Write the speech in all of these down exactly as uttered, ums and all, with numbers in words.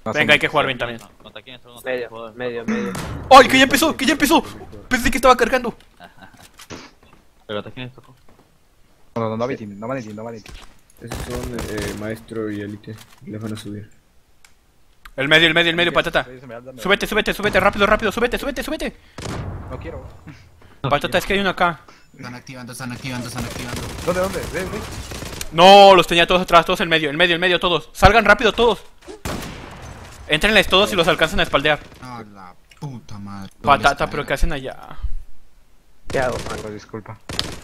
No, Venga, hay que jugar bien también. Medio, medio, medio. ¡Ay, que ya empezó! ¡Que ya empezó! Pensé que estaba cargando. Pero ¿a quién les tocó? No, no, no, no, Valentín, no, Valentín, no, Valentín. Esos son eh, maestro y élite. Les van a subir. El medio, el medio, el medio, patata. Soy Esmeralda, me- Súbete, súbete, súbete, rápido, rápido, súbete, súbete, súbete. No quiero. Patata, es que hay uno acá. Están activando, están activando, están activando. ¿Dónde, dónde? Ve, ve. No, los tenía todos atrás, todos en medio, en medio, en medio, todos. Salgan rápido todos. Entrenles todos y los alcanzan a espaldear. Ah, la puta madre. Patata, pero ¿qué hacen allá? ¿Qué hago, man? Oh, disculpa.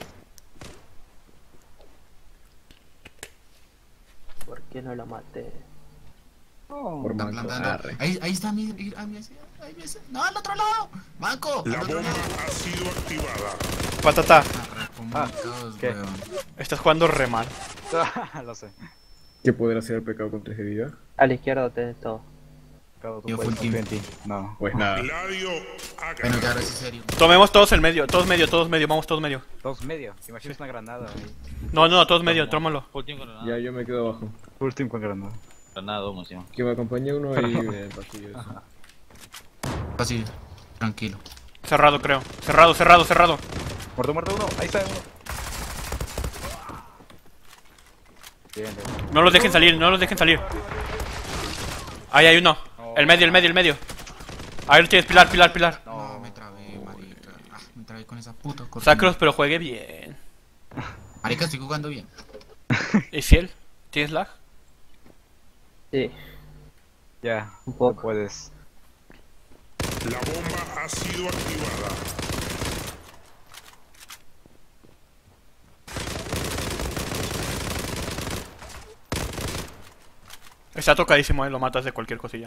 ¿Por qué no lo maté? Por Están manco. plantando. Arre. Ahí, ahí está mi. Ahí, ahí, ahí, ahí, no, al otro lado. Banco. La al otro bomba lado. ha sido activada. Patata, Arre, como Ah, todos, ¿qué? weón. estás jugando re mal. Lo sé. ¿Qué poder hacer el pecado contra ese vida? A la izquierda tenés todo. Claro, tú Yo puedes, full confío en ti. No. Pues nada. Gladio ha Bueno, que ganado. ahora sí serio. Tomemos todos el medio, todos medio, todos medio, vamos todos medio. Dos medio. Imaginas una granada ahí. No, no, todos medio, tómalo. Full team con granada. Ya yo me quedo abajo. Full team con granada. Granada dos encima. Que me acompañe uno ahí en el pasillo. Eso. Fácil. Tranquilo. Cerrado, creo. Cerrado, cerrado, cerrado. Muerto, muerto uno. Ahí está uno. Bien, bien. No los dejen salir, no los dejen salir. Ahí hay uno. El medio, el medio, el medio. Ahí lo tienes, pilar, pilar, pilar. No, me trabé, marica. Ah, me trabé con esa puta cortina. Sacros, pero juegue bien. Marica, estoy jugando bien. ¿Y si él? ¿Tienes lag? Sí, Ya. un poco. No puedes. La bomba ha sido activada. Está tocadísimo, eh, lo matas de cualquier cosilla.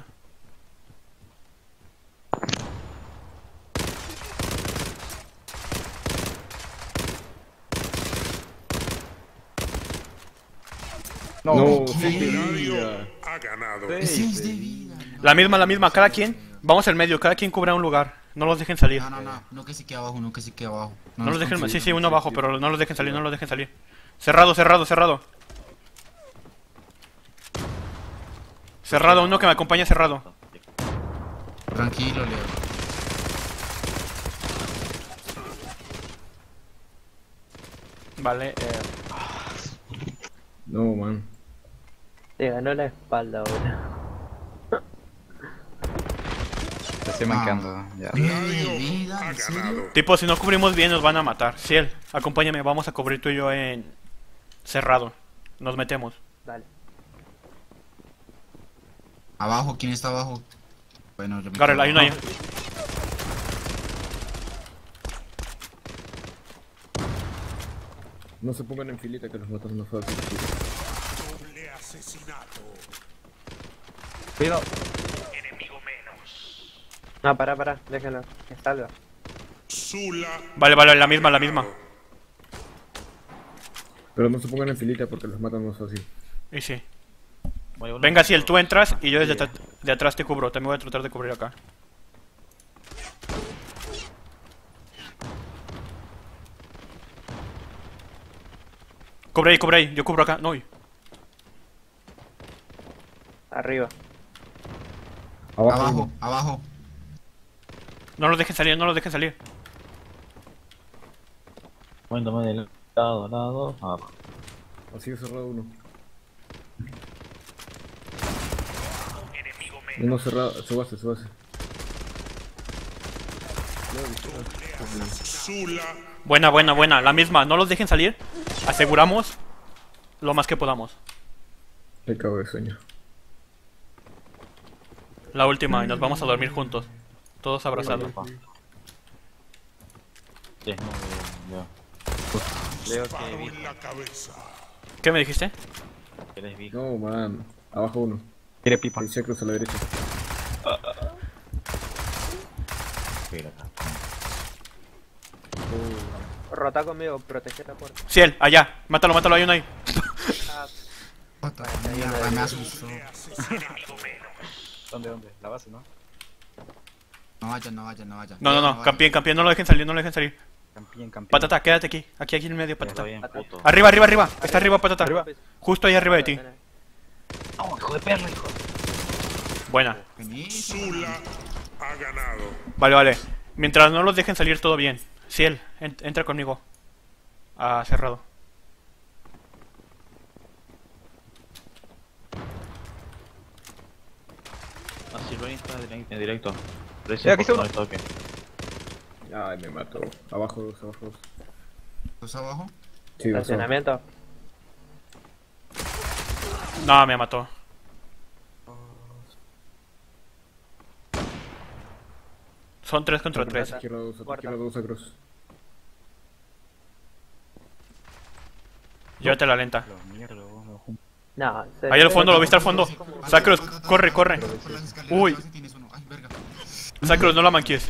No. No, ¿qué? seis de Gladio vida. ha ganado. Sí. seis de vida. no. La misma, la misma, cada quien. Vamos al medio, cada quien cubra un lugar. No los dejen salir. No, no, no. No que sí que abajo, no que sí que abajo. No los dejen, confío. sí, sí, uno abajo, pero no los dejen salir, no los dejen salir. Cerrado, cerrado, cerrado. Cerrado, uno que me acompaña cerrado. Tranquilo, Leo. Vale, eh, No, man. Te ganó la espalda ahora. Te estoy manqueando. Ya. Gladio de vida, ha ¿en serio? ganado. tipo, si no cubrimos bien nos van a matar. Ciel, acompáñame, vamos a cubrir tú y yo en cerrado. Nos metemos. Dale. Abajo, ¿quién está abajo? Bueno, yo me Garel, quedo hay uno ahí. abajo. No se pongan en filita que los matan más fácil. Doble asesinato. Cuidado. No, pará, pará, déjalo. Que salga. Zula. Vale, vale, la misma, la misma. Pero no se pongan en filita porque los matan más fácil. Y sí. Voy a volver. Venga, Ciel, tú entras y yo desde at- de atrás te cubro. También voy a tratar de cubrir acá. Cubre ahí, cubre ahí. Yo cubro acá. No, uy. Arriba. Abajo. Abajo, abajo. No los dejen salir, no los dejen salir. Cuéntame del lado, lado, abajo. Así que cerrado uno. Uno cerrado, subase, subase. Zula. Buena, buena, buena. La misma. No los dejen salir. Aseguramos lo más que podamos. Pecado de sueño. La última y nos vamos a dormir juntos. Todos abrazados. Sí, no, ya. Leo Disparo que en la cabeza. ¿Qué me dijiste? ¿Quieres vi? No, man. Abajo uno. quiere pipa. El chacros a la derecha. Mira acá. Rota conmigo, protege la puerta. Ciel, allá. Mátalo, mátalo. Hay uno ahí. Puta mierda, me asustó. ¿Dónde, dónde? La base, ¿no? No vayan, no vayan, no vayan. No, no, no. vayan. Campien, campien. No lo dejen salir, no lo dejen salir. Campeón, campeón. Patata, quédate aquí. Aquí, aquí en medio, Está patata. bien, puto. Arriba, arriba, arriba. Está arriba, patata. Arriba. Justo ahí arriba de ti. Tenés. No, hijo de perro, hijo. Buena. Buenísimo. Zula ha ganado. Vale, vale. Mientras no los dejen salir todo bien. Ciel, en- entra conmigo. Ah, cerrado. Ah, Silvain está direct- en directo. Precio Mira, aquí porque está no hay toque. Ay, me mató. Abajo dos, abajo dos. ¿Dos abajo? Sí, dos. abajo. Estacionamiento. No, me mató. Son tres contra tres. Izquierda dos, Cuarta. izquierda dos, across. Llévate la lenta. Lo mierda, luego me bajo un- No, se- Ahí al fondo, ¿lo viste al fondo? Sacros, corre, corre. Por las escaleras, Uy. a ver si tienes uno. Ay, verga. Sacros, no la manques.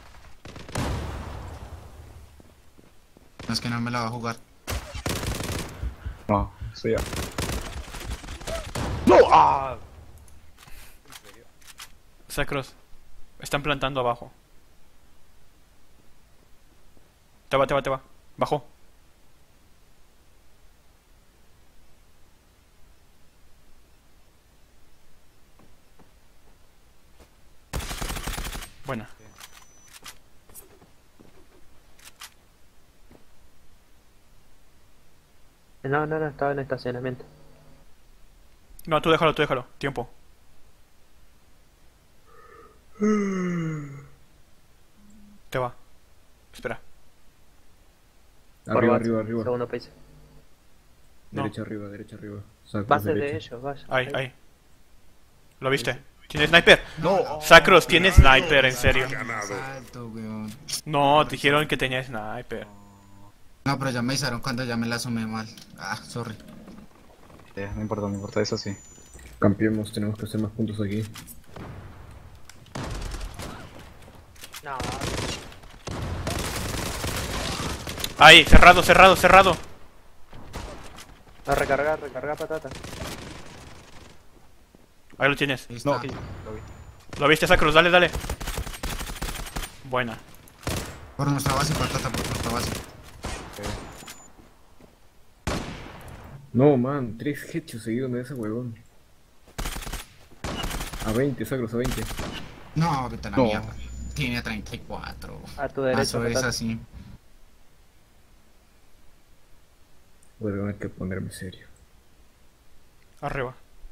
No, es que no me la va a jugar. No, soy yo. ¡No! ¡Ah! Sacros. Están plantando abajo. Te va, te va, te va. Bajo. Buena. No, no, no, estaba en estacionamiento. No, tú déjalo, tú déjalo. Tiempo. Te va. Espera. Por Arriba, base, arriba, arriba. Segundo piso. No. Derecha, arriba, derecha, arriba. Sacros, Base de derecha. ellos, vaya. Ahí, ahí. ¿Lo viste? ¿Tiene sniper? No. Sacros, tiene sniper, en serio. Ganado. Salto, weón. No, dijeron que tenía sniper. No, pero ya me avisaron cuando ya me la sumé mal. Ah, sorry. Eh, no importa, no importa, eso sí. Campeemos, tenemos que hacer más puntos aquí. No, Ahí, cerrado, cerrado, cerrado. no, recargar, recargar patata. Ahí lo tienes. Ahí No, está. aquí, lo vi. ¿Lo viste, Sacros? Dale, dale. Buena. Por nuestra base, patata, por nuestra base. No, man, tres headshots seguidos de ese huevón. A veinte, Sacros, a veinte. No, vete a la No. mierda. Tiene treinta y cuatro. A tu Ah, derecha, eso es patata. así. Voy a tener que ponerme serio. Arriba.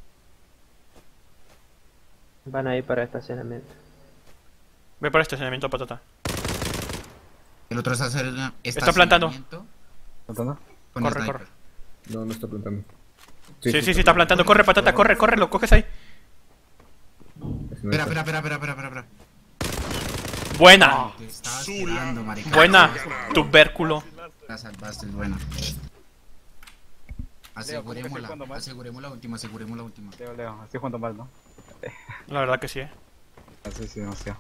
Van a ir para estacionamiento. Ve para estacionamiento, patata. El otro es hacer el Está plantando. estacionamiento ¿Contando? con Corre, sniper. corre. No, no está plantando. Sí, sí, sí, está plantando. Corre, patata, corre, corre, lo coges ahí. Ese no Espera, está. espera, espera, espera, espera, espera. Buena. Te estaba Zula. esperando, marica. Buena. Tubérculo. La salvaste, es buena. Asegurémosla, jugando mal? aseguremos la última, aseguremos la última. Leo, Leo, estoy jugando mal, ¿no? La verdad que sí, eh. Ah, sí, sí, demasiado.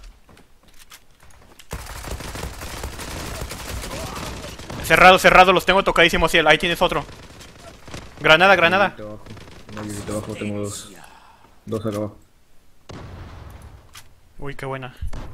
Cerrado, cerrado, los tengo tocadísimos, Ciel. Ahí tienes otro. Granada, granada. Ahí abajo. Ahí abajo tengo dos. Dos acá abajo. Uy, qué buena.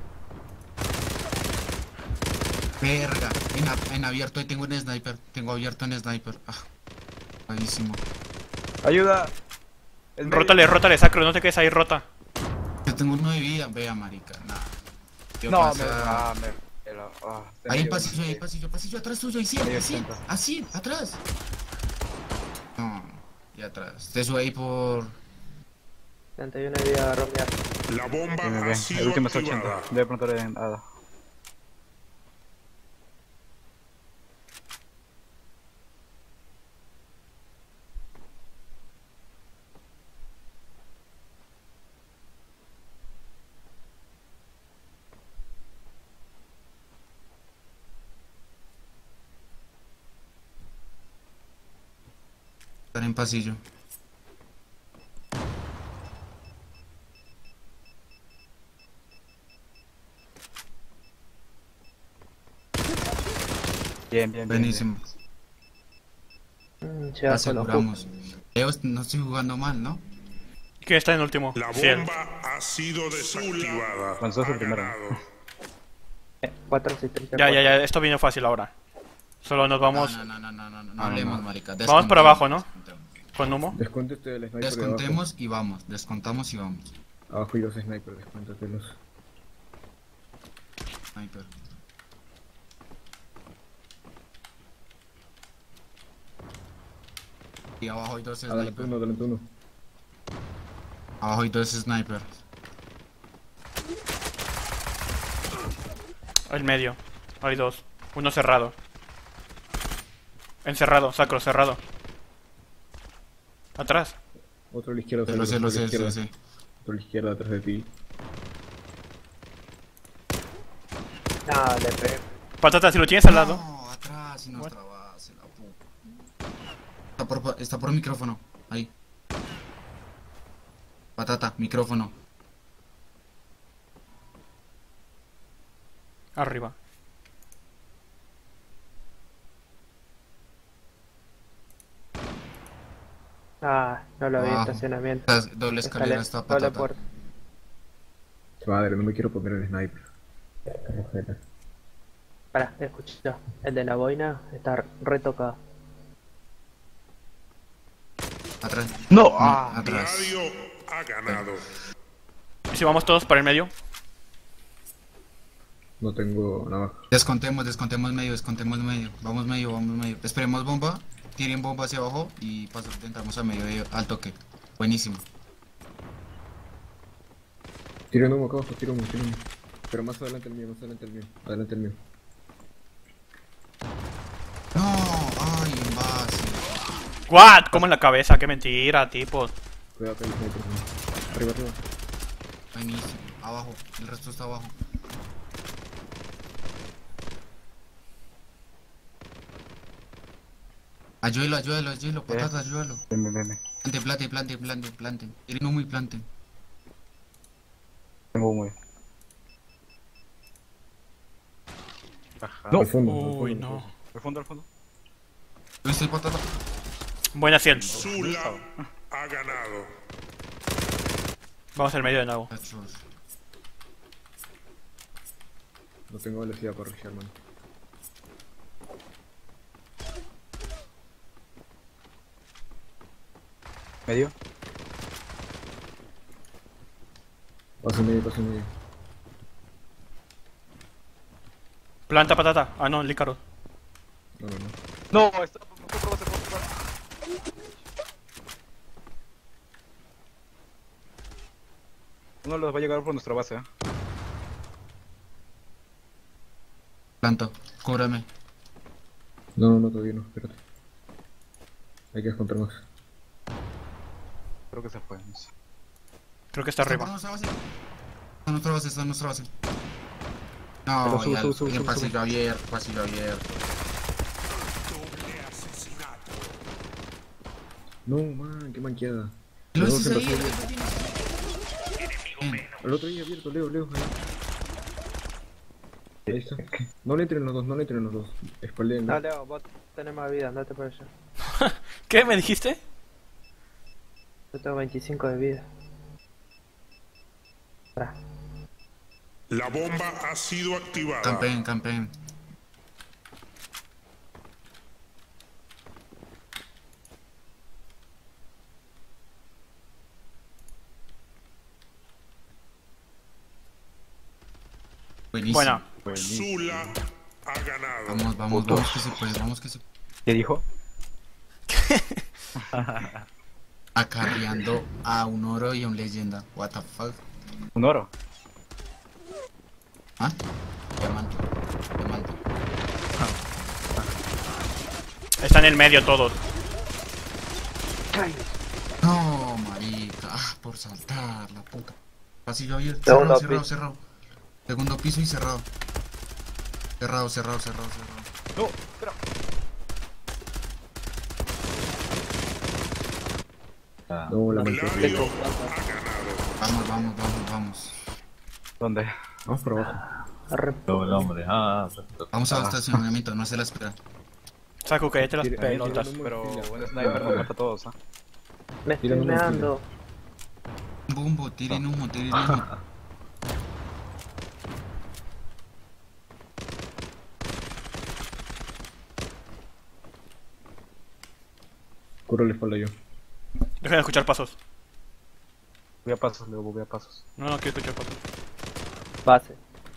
Verga, en, a- en abierto ahí tengo un sniper. Tengo abierto un sniper. Ah, buenísimo. ¡Ayuda! El medio. Rótale, rótale, Sacro, no te quedes ahí rota. Yo tengo uno de vida. Vea, marica, nada. ¿Qué No, pasa? me. Ah, me. el- ah, este Ahí hay medio, pasillo, ahí hay sí. pasillo, pasillo atrás tuyo, ahí sí, Medio así, ochenta. así, atrás. No, y atrás. Te sube ahí por... treinta y uno de vida a rompear. La bomba Bien, bien, ha bien. sido El último es activada. ochenta. Debe preguntarle en Ada. Estar en pasillo. Bien, bien, bien. Buenísimo. Mm, ya con los Aseguramos. Leo, no estoy jugando mal, ¿no? ¿Quién está en último? La Ciel. bomba ha sido desactivada. Bueno, sos el Ha primero. ganado. cuatro asistencias. Ya, ya, ya, esto vino fácil ahora. Solo nos vamos No, no, no, no, no, no, no no, hablemos, no. marica. Vamos por Descontemos, abajo, ¿no? descontemos. con humo. Descuente este del sniper de abajo. Descontemos y vamos, descontamos y vamos. Abajo hay dos snipers, descuéntatelos. Sniper. Y abajo hay dos Adelante snipers. uno, adelante uno. Abajo hay dos snipers. El medio. Hay dos. Uno cerrado. Encerrado, sacro, cerrado. Atrás. Otro a la izquierda, Lo sé, otro lo a la sé, lo izquierda. sé. Otro a la izquierda, atrás de ti. No, le pegué. Patata, si lo tienes al lado. No, atrás y nuestra base, la puta. Está por, está por micrófono. Ahí. Patata, micrófono. Arriba. Ah, no lo vi, Abajo. estacionamiento. Esta doble escalera está Doble patata. puerta. Madre, no me quiero poner el sniper. Qué rojera. Pará, escucha. El de la boina está retocado. Atrás. No, No, ah. atrás. Radio ha ganado. ¿Y si vamos todos para el medio? No tengo navaja. Descontemos, descontemos medio, descontemos medio. Vamos medio, vamos medio. Esperemos bomba. Tiren bomba hacia abajo y paso, entramos a medio de- al toque. Buenísimo. Tiro un humo acá abajo, tiro humo, tiro humo. Pero más adelante el mío, más adelante el mío. Adelante el mío. No, ay, envase. ¿What? ¿Cómo en la cabeza? Qué mentira, tipo. Cuidado con el sniper. ¿No? Arriba, arriba. Buenísimo. Abajo, el resto está abajo. Ayúdalo, ayúdalo, ayúdalo, patata, ayúdalo. Ven, ven, ven, ven. Plante, plante, plante, plante, plante. Tiren humo y planten. Tengo humo. ahí. No. Al fondo, al Uy, fondo, no. Al fondo, al fondo. ¿Viste el patata? Buena cien. Zula ha ganado. Vamos al medio de nuevo. Muchachos. No tengo velocidad para rushear, man. Medio. Paso en medio, paso en medio. Planta patata. Ah, no, lícaro. No, no, no. No, está. Otro base, otro base. Uno los va a llegar por nuestra base, eh. Planto, cúbrame. No, no, no, todavía no, espérate. Hay que descontar más. Creo que se fue. No sé. Creo que está ¿Está por arriba. nuestra base? Está en nuestra base, está en nuestra base. Pero No, sube, ya, sube, sube, el sube, pasillo abierto, pasillo abierto. Doble asesinato. No, man, qué manqueada. Lo Los haces dos ahí, en el pasillo. otro tiene- Bien. El otro ahí abierto, Leo, Leo. Ahí, ahí está. No le entren los dos, no le entren los dos. Espaldeen. No, Leo, vos tenés más vida, andate por allá. ¿Qué me dijiste? Yo tengo veinticinco de vida. Pará. La bomba ha sido activada. Campen, campen. Buenísimo. Buena. Zula ha ganado. Vamos, vamos, vamos que se puede, vamos que se puede. ¿Qué dijo? Acarreando a un oro y a un leyenda. What the fuck. Un oro. ¿Ah? Diamante. Diamante. Está en el medio todos. No, marica. Ah, por saltar, la puta. Pasillo abierto. Segundo Cerrado, cerrado, piso. cerrado. Segundo piso y cerrado. Cerrado, cerrado, cerrado, cerrado. No, espera. No, la manqueada. Gladio ha ganado. Vamos, vamos, vamos, vamos. ¿Dónde? Vamos por abajo. Arre. Vamos al estacionamiento, no se la espera. Saco, cállate las Tire- pelotas. tire- Pero un sniper nos mata a todos, ¿ah? Me estoy Tiran una meando. Bumbo, tiren humo, tiren humo. Curo la espalda yo. Dejen de escuchar pasos. Voy a pasos, luego voy a pasos. No, no quiero escuchar pasos. Base.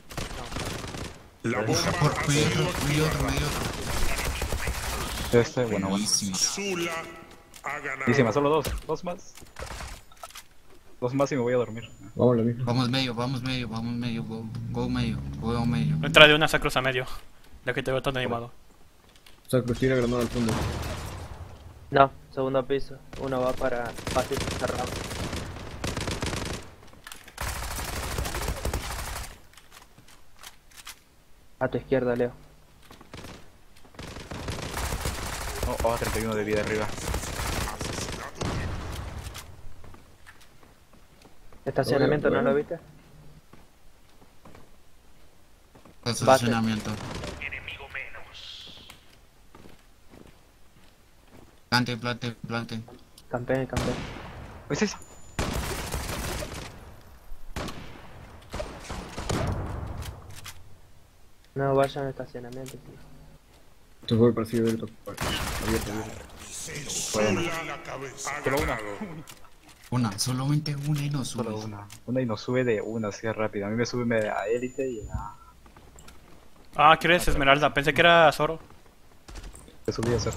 La bomba Por ha medio sido otro, medio otro, activada. medio otro. Este, bueno, bueno. Buenísimo. Zula ha ganado. Encima, solo dos. Dos más. Dos más y me voy a dormir. Vamos a la misma. Vamos medio, vamos medio, vamos medio, go, go medio, go medio. Entra de una sacros a medio. Ya que te veo tan animado. Sacros tira granada al fondo. No, segundo piso. Uno va para base cerrado. A tu izquierda, Leo. Oh, oh, treinta y uno de vida arriba. Estacionamiento, Bueno, ¿no lo bueno. viste? Estacionamiento. Plante, plante, plante. Campeón, campeón. ¿Es eso? No vayan al estacionamiento, tío. Esto fue para sí abierto. Abierto, abierto. Zula la cabeza. Ha Solo una. ganado. Una, solamente una y no Solo subes. una. Una y nos sube de una así rápido. A mí me sube a élite y a... Ah, ¿quieres Esmeralda? Pensé que era Zoro. Te subí a hacer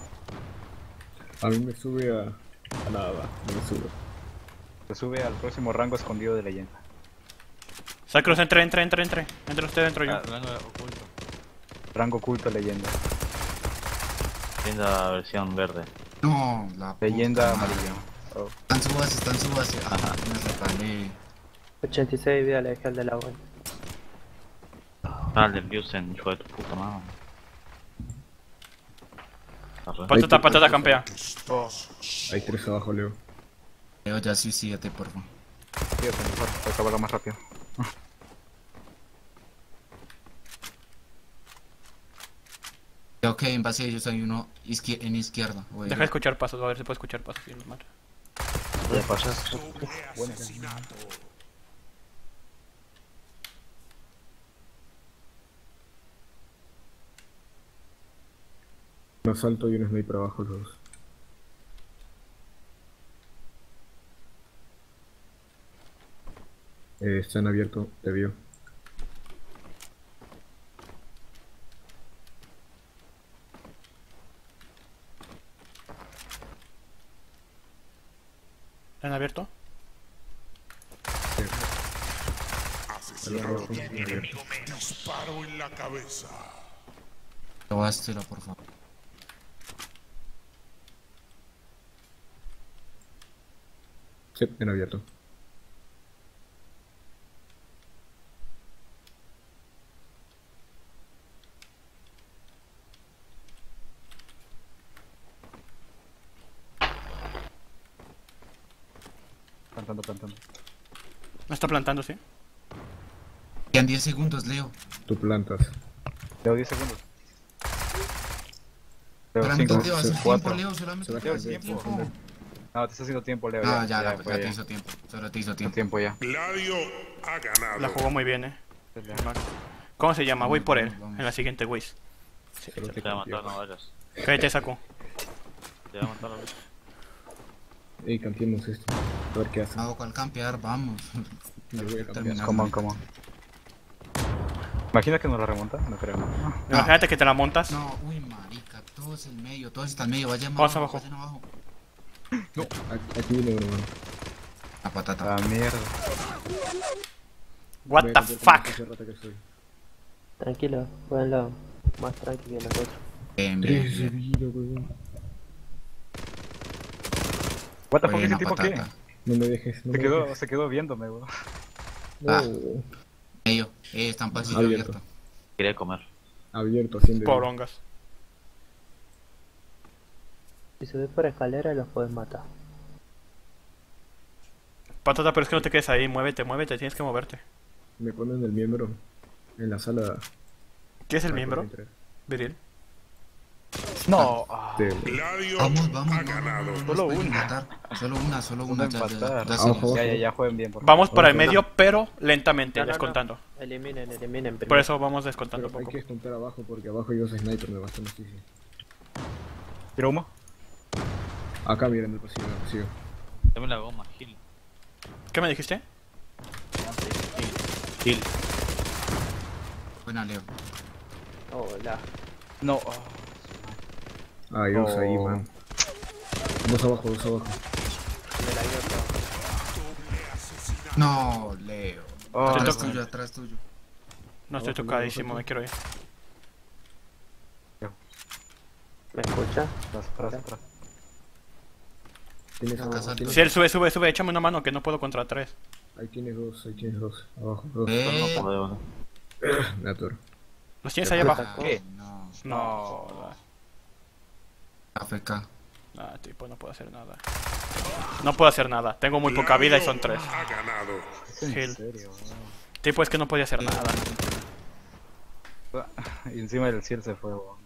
A mí me sube a... a nada, no me sube. Te sube al próximo rango escondido de leyenda. Sacros, entre, entre, entre, entre. Entre usted, entro yo. Ah, rango oculto. Rango oculto leyenda. Linda versión verde. No, la puta Leyenda madre. amarillo. Oh. Están su base, están su base. Ajá, me repalé. ochenta y seis de vida le dejé al de la buena. Ah, el del Liusen, hijo de tu puta madre. Arre. Patata, patata, campea. Hay tres abajo, Leo. Leo, ya suicídate, por favor. Fíjate, mejor, para acabarlo más rápido. Creo que en base de ellos hay uno izquier en izquierda. Voy a- Deja de escuchar pasos, a ver si puedo escuchar pasos. Si no mata. Voy a pasar. Un asalto y un sniper abajo los dos. Eh, están abiertos, te vio. ¿Han abierto? Asesinado. Disparo en la cabeza. Robástela, por favor. Sí, en abierto. Plantando, plantando. No está plantando, sí. Quedan diez segundos, Leo. Tú plantas. Leo diez segundos. Leo Para mí cinco, te va a hacer cuatro. tiempo, Leo. Solamente Se va a te va a quedar hacer tiempo. tiempo. No, te está haciendo tiempo, Leo. Ah, ya, ya, fue, ya te hizo tiempo. Solo te hizo Hizo tiempo. tiempo ya. Gladio ha ganado. La jugó muy bien, eh. ¿Cómo se llama? Voy por él. Vamos. En la siguiente Wiz. Solo te Te va a matar, campeó. no vayas. Cállate, saco. Te va a matar a vos. Ey, cambiemos esto. A ver qué hacen. Hago cual campear, vamos. Yo voy a cambiar. Terminando. Come on, come on. ¿Imagina que nos la remonta? No creo. Imagínate que te la montas. No, uy, marica, todos en medio, todos están en medio, vayan Vamos abajo, abajo. vayan abajo. Aquí, aquí viene uno, mano. La patata. La mierda. What Voy a the cambiar con fuck? hace rato que estoy. Tranquilo, jueguenlo más tranquilo que nosotros. Bien, bien, Tres de bien. vida, weón. What the fuck, Buena ese tipo qué? patata. No me dejes, no Se me quedó, dejes. se quedó viéndome, weón. No. Ah. Medio, eh, están pasillo Abierto. abierto. Quería comer. Abierto, haciendo. Porongas. Si subís por escalera los puedes matar. Patata, pero es que no te quedes ahí. Muévete, muévete. Tienes que moverte. Me ponen el miembro en la sala. ¿Qué es el para miembro? poder entrar. Viril. No. ah, De- Gladio Vamos, vamos, ha no, no, no, ganado. no, no Solo nos pueden una. matar. Solo una, solo Uno una, ya, ya, ya, empatar. ya, Abajo, serios. Ya, ya, ya, jueguen bien, por favor. Vamos por el Ok. medio, pero lentamente, No, no, no. descontando. Eliminen, eliminen primero. Por eso vamos descontando Pero hay poco. que escontar abajo porque abajo hay dos snipers, me basta muchísimo. ¿Quiero humo? Acá miren el pasillo, el pasillo. Dame la goma, Gil. ¿Qué me dijiste? Kill. Buena, Leo. Hola. No. Ah, hay dos Oh. ahí, man. Dos abajo, dos abajo. Me la dio todo. No, Leo. Oh, Te Atrás toca. tuyo, atrás tuyo. No estoy Abajo, tocadísimo, abajo. me quiero ir. ¿Me escucha? atrás, atrás, atrás. Tienes Acá abajo, salto. tienes- Si él sube, sube, sube, échame una mano que no puedo contra tres. Ahí tienes dos, ahí tienes dos. Abajo, dos. Eh. Joder, bueno. Me atoro. ¿Los tienes ahí abajo? ¿Qué? No, No. A F K. Ah, tipo, no puedo hacer nada. No puedo hacer nada. Tengo muy poca vida y son tres. Ha ganado. ¿En Gil. serio? Tipo, es que no podía hacer nada. Wow. Y encima del cielo se fue, weón.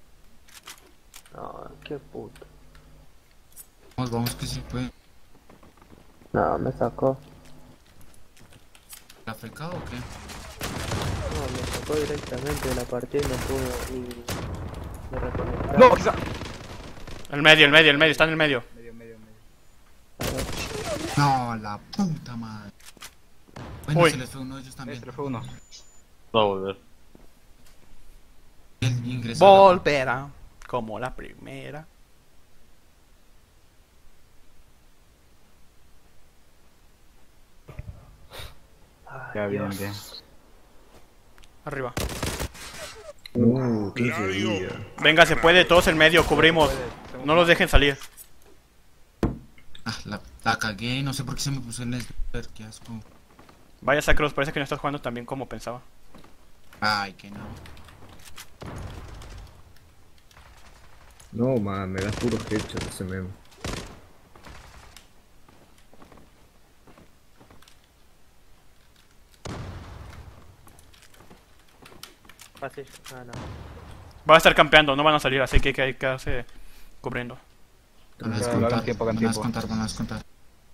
No, qué puto. Vamos, vamos que sí puede. No, me sacó. ¿La F K o qué? No, me sacó directamente de la partida y no pudo ni, ni reconectar. No, quizá. El medio, el medio, el medio, está en el medio. Medio, medio, medio. No, la puta madre. Bueno, Uy. se les fue uno de ellos también. Este fue uno. Va a volver. Él ingresó a la- Volverá como la primera. Ay, Ya, bien, Dios. bien. Arriba. Uh, quince de Gladio. vida. Venga, se puede, todos en medio, cubrimos. No los dejen salir. Ah, la, la cagué, no sé por qué se me puso el sniper, qué asco. Vaya Sacros, parece que no estás jugando tan bien como pensaba. Ay, que no. No, man, me da puros headshots ese memo. Pasillo. Ah, no. Va a estar campeando, no van a salir, así que hay que quedarse cubriendo. Van a Ya, descontar, hagan tiempo, hagan van a tiempo. descontar, van a descontar.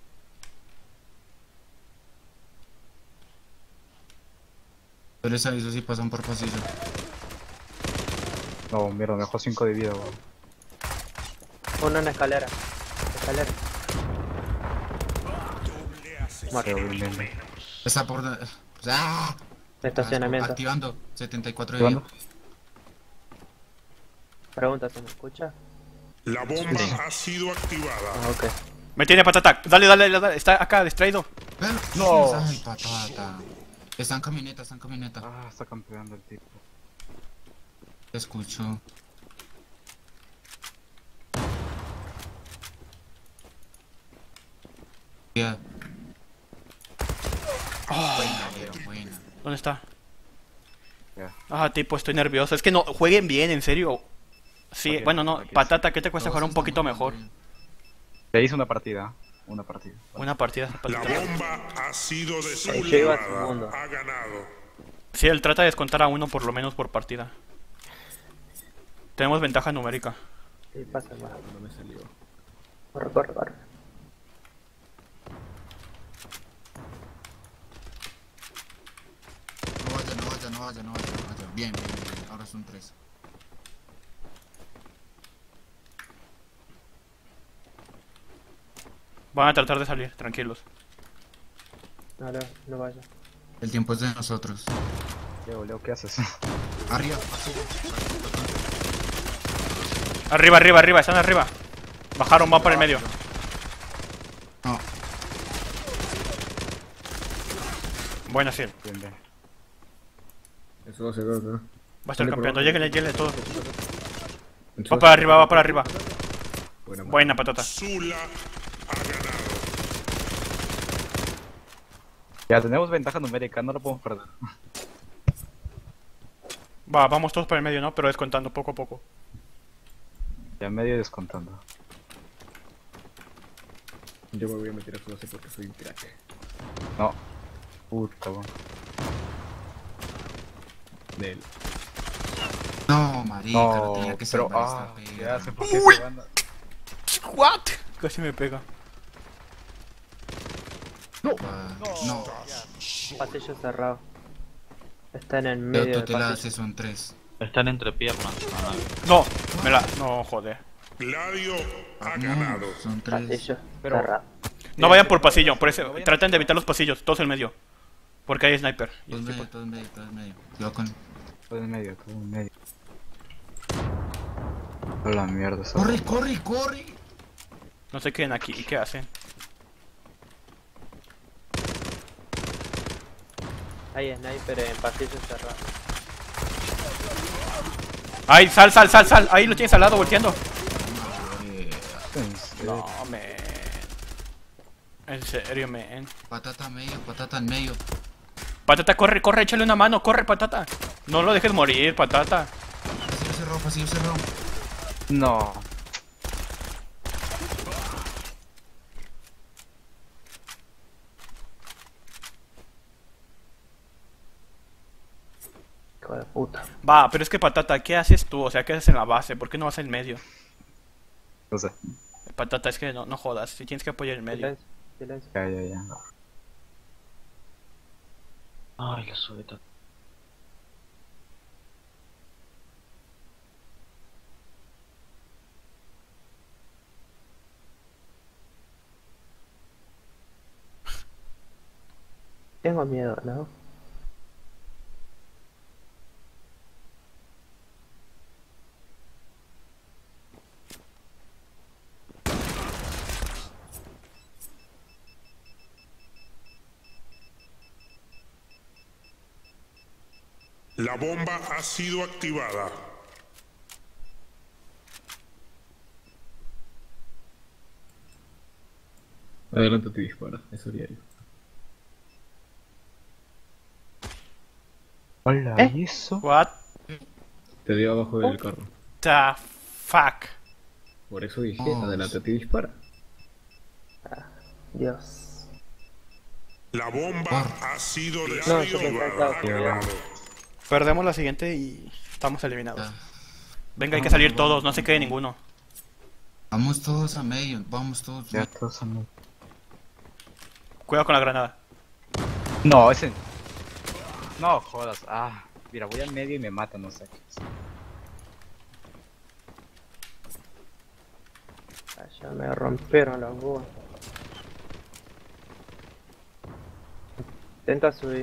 Yo les aviso si pasan por pasillo. No, mierda, me dejó cinco de vida, weón. Uno en la escalera. Escalera. Pero bien, bien, bien. Está por... ¡Ah! Estacionamiento. Activando, setenta y cuatro de vida. ¿Activando? Pregunta, ¿se me escucha? La bomba ha sido activada. Ah, ok. Me tiene patata, dale, dale, dale, está acá, distraído. Pero- No. Ay, patata. Está en camioneta, está en camioneta. Ah, está campeando el tipo. Te escucho. Ya. Buena, Leo, buena. ¿Dónde está? Ya. Ah, tipo, estoy nervioso. Es que no, jueguen bien, en serio. Sí, Ok, bueno, no, ok, sí. patata, ¿qué te cuesta Todos jugar un están poquito jugando mejor? bien. Te hice una partida. Una partida. Una partida, La patata. bomba ha sido yo iba desactivada. segundo. Ha ganado. Sí, él trata de descontar a uno por lo menos por partida. Tenemos ventaja numérica. Sí, pasa más. No me salió. Corre, corre, corre. No vaya, no vaya, no vaya, no vaya, no vaya. Bien, bien, bien. Ahora son tres. Van a tratar de salir, tranquilos. No, no, no vaya. El tiempo es de nosotros. Leo, Leo, ¿qué haces? Arriba, pasillo. Arriba, arriba, arriba, están arriba. Bajaron, van por el medio. No, Buena, sí. Bien, bien. Eso va a ser acá. Va a estar campeando, lléguenle, lléguenle todo. Entonces, Va para arriba, va para arriba. Buena, man. Buena patata. Zula ha ganado. Ya, tenemos ventaja numérica, no lo podemos perder. Va, vamos todos para el medio, ¿no? Pero descontando poco a poco. Ya medio descontando. Yo me voy a meter a su base porque soy un crack. No. Puta, weón. Del. no, marica, no, No, tenía que pero salvar ah, esta ya perra. sé por qué se van a... What? Casi me pega. Ah, no, Pasillo cerrado. Está en el Leo, medio tú del te la pasillo. haces, son tres. Están entre piernas. Ah, No, me la... No, joder. Gladio ha No, ganado. son tres. Pasillo Pero- cerrado. No vayan por pasillo, por eso traten de evitar los pasillos, todos en medio. Porque hay sniper. Y Todos este medio, tipo- todos medio, todos medio. Cuidado con... Todo en medio, todo en medio. A la mierda, esa- ¡Corre, corre, corre! No se queden aquí, ¿y qué hacen? Hay sniper en pasillo cerrado. ¡Ay, sal, sal, sal, sal! Ahí lo tienes al lado, volteando. Eh, En serio. No, man. En serio, man. patata medio, patata en medio. Patata, corre, corre, échale una mano, corre, patata. No lo dejes morir, patata. Pasillo cerrado, pasillo cerrado. No. Hijo de puta. Va, pero es que patata, ¿qué haces tú? O sea, ¿qué haces en la base? ¿Por qué no vas en medio? No sé. Patata, es que no, no jodas, si tienes que apoyar en medio. Silencio, silencio. Ya, ya, ya. Ay, la subeta. Tengo miedo, ¿no? La bomba ha sido activada. Adelante te dispara, eso diario. Hola, ¿Eh? ¿y eso? What Te dio abajo del carro. the fuck? Por eso dije, Oh. adelante te dispara. Dios. La bomba ha sido No, yo pensé desactivada. que- Aclarado. Perdemos la siguiente y estamos eliminados. Ya. Venga, hay que salir todos, no se quede ninguno. Vamos todos a medio, vamos todos. Ya todos son... Cuidado con la granada. No, ese... No, jodas. Ah, mira, voy al medio y me matan, no sé qué. Ah, ya me rompieron los huevos. Intenta subir.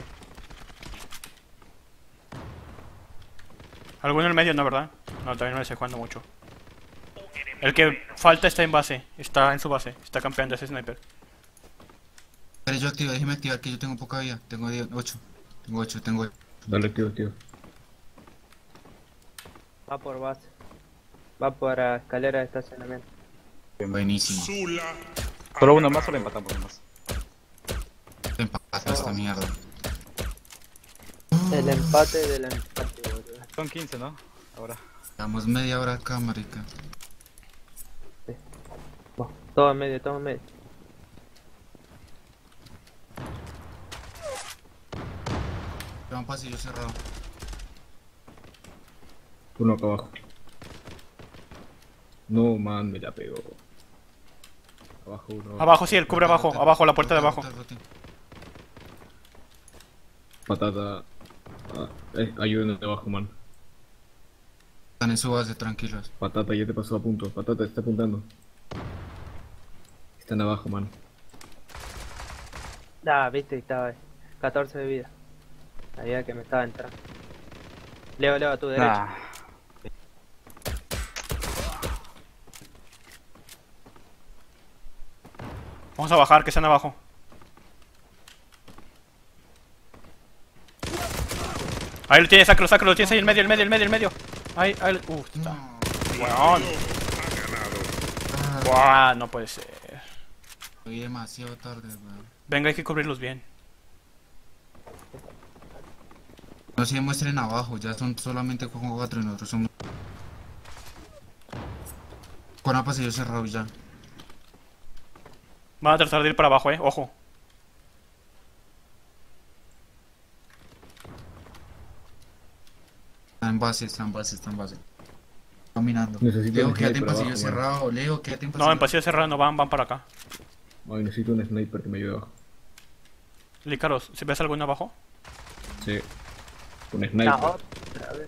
Alguno en el medio, no, ¿verdad? No, también no le estoy jugando mucho. El que falta está en base, está en su base, está campeando ese sniper. Pero yo activo, déjeme activar que yo tengo poca vida. Tengo ocho. Tengo ocho, tengo ocho. Dale, tío, tío. Va por base. Va por ah, escalera de estacionamiento. Buenísimo. Zula. Solo uno más o lo empatamos uno más. Empata esta mierda. El empate del empate, boludo. Son quince, ¿no? Ahora. Llevamos media hora acá, marica. Va, todo en medio, todo en medio. Lleva un pasillo cerrado. Uno acá abajo. No, man, me la pegó. Abajo uno. Abajo, sí, el cubre abajo, Rote, abajo, la puerta de rote, abajo. rote, rote. Patata. Ah, eh, ayúdenme abajo, man. Están en su base, tranquilos. Patata ya te pasó a punto. Patata está apuntando. Están abajo, man. Ah, viste, estaba ahí. catorce de vida. Sabía que me estaba entrando. Leo, Leo, a tu derecha. Ah, Vamos a bajar, que están abajo. Ahí lo tienes, sacro, sacro, lo tienes ahí en medio, el medio, el medio, el medio. Ahí, ahí, uh, está. No. Weón. Ha ganado. Ah, Buah, no puede ser. Voy demasiado tarde, weón. Venga, hay que cubrirlos bien. No se muestren abajo, ya son solamente con cuatro y nosotros somos. Con un pasillo cerrado ya. Van a tratar de ir para abajo, eh, ojo. Está en base, está en base, está en base. Caminando. Necesito Leo, un quédate en sniper pasillo abajo, cerrado. Leo, quédate en pasillo. No, en pasillo cerrado no van, van para acá. Ay, necesito un sniper que me ayude abajo. Lícaros, si ves alguno abajo. Sí. Un Ah, sniper. otra vez.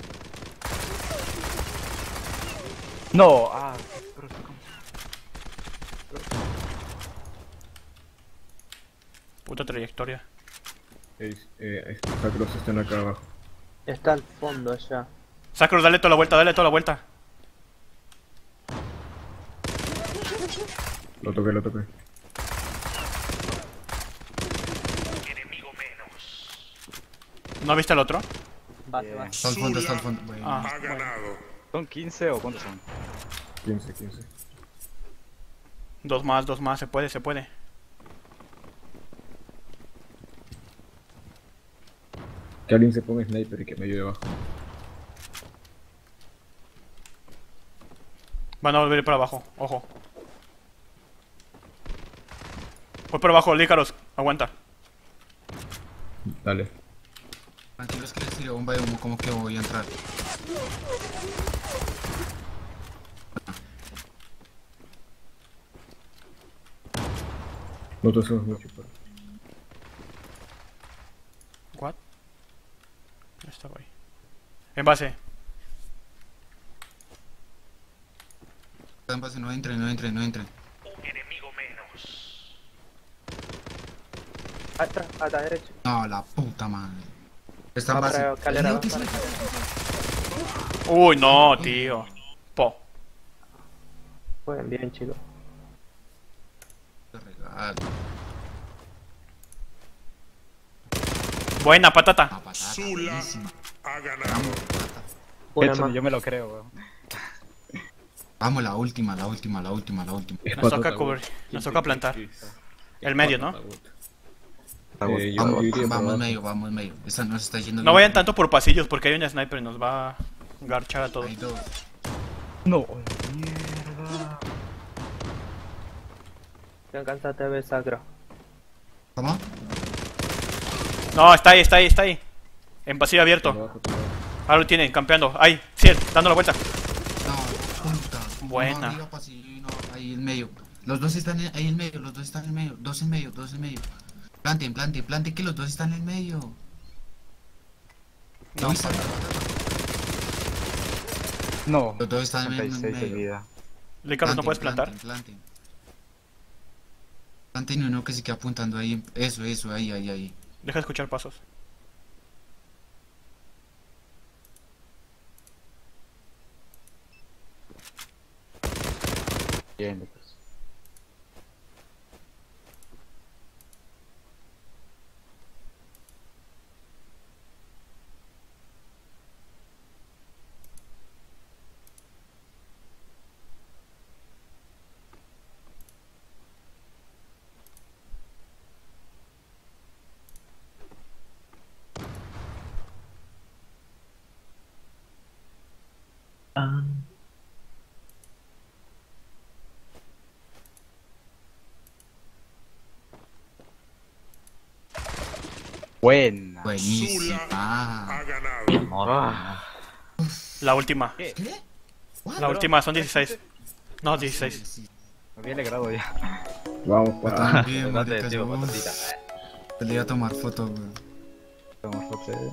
no, ah, pero- Puta trayectoria. Eh, eh, estos sacros están acá abajo. Está al fondo allá. Sacros, dale toda la vuelta, dale toda la vuelta. Lo toqué, lo toqué. ¿No viste el otro? Base, Bien. base. Está al fondo, está al fondo. Bueno. Ah, Ha ganado. ¿Son quince o cuántos son? quince, quince. dos más, dos más, se puede, se puede. Que alguien se ponga sniper y que me ayude abajo. Van a volver para abajo, ojo. Voy por abajo, Lícaros, aguanta. Dale. Tranquilos que les tiro bomba de humo, como que voy a entrar. No te hacemos mucho, pero... What? No estaba ahí. En base. Está en base, no entren, no entren, no entren. Atrás, a la derecha. No, la puta madre. Está en Va base. para escalera, Leo, va que para- sí. Uy, no, tío. Po. Jueguen bien, chicos. Te regalo. Buena patata. Ah, patata, Zula buenísima. ha ganado. Vamos, patata. Una Eso más. yo me lo creo, weón. Vamos, la última, la última, la última, la última. Es Nos toca patata, cubrir, bot. nos toca plantar. El medio, ¿no? Eh, yo Vamos, iría por vamos abajo. medio, vamos medio. Esta nos está yendo No bien. vayan tanto por pasillos porque hay un sniper y nos va a garchar a todos. Hay dos. No, mierda. Te alcanzaste a ver sacro. ¿Cómo? No, está ahí, está ahí, está ahí. En pasillo Por abierto. abajo, por abajo. Ahora lo tienen, campeando. Ahí, Ciel, dando la vuelta. No, puta. Buena. No, arriba, pasillo y no, ahí en medio. Los dos están en- ahí en medio, los dos están en medio. Dos en medio, dos en medio. Planten, planten, planten que los dos están en medio. No. Uy, está- No. Los dos están en sesenta y seis de medio. vida. Lícaros, ¿no Planten, puedes plantar? Planten, planten. Planten y uno que se queda apuntando ahí. Eso, eso, ahí, ahí, ahí. Deja de escuchar pasos. Bien, Lucas. Buena. Buenísima. Ha ganado. Ah. La última. ¿Qué? La última, son dieciséis. No, dieciséis. Sí. Me había alegrado ya. Vamos, Yo para. también, Date, marica, tío, yo patatita. te le iba a tomar foto, güey. Vamos, José.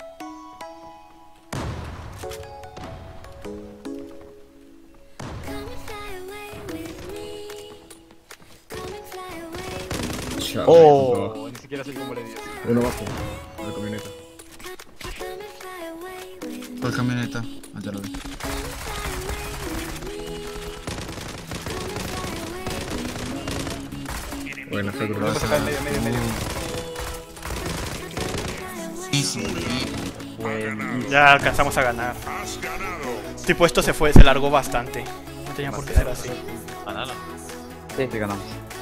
Come and fly away with me. Come and fly away with me. Chao. Oh, ni siquiera sé cómo le di. Uno abajo. La camioneta. Come and fly away with me. ¿Cuál camioneta? Ah, ya lo vi. Buena, sacro. Vamos a sacar medio, medio, medio. Sí, sí, sí. Bueno. Ya alcanzamos a ganar. Has ganado. Tipo, esto se fue, se largó bastante. No tenía por qué ser así. Ganalo. Sí. Sí, ganamos.